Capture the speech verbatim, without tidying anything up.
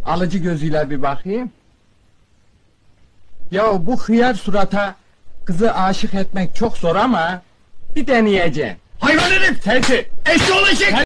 Alıcı gözüyle bir bakayım. Ya bu hıyar surata kızı aşık etmek çok zor ama bir deneyeceğim. Hayvan herif! Sensin! Eşşoğlu eşek!